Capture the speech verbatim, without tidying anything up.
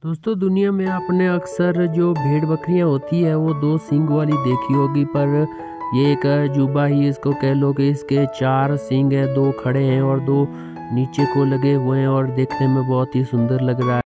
दोस्तों दुनिया में आपने अक्सर जो भेड़ बकरियां होती है वो दो सींग वाली देखी होगी, पर ये एक अजूबा ही इसको कह लो कि इसके चार सींग है, दो खड़े हैं और दो नीचे को लगे हुए हैं और देखने में बहुत ही सुंदर लग रहा है।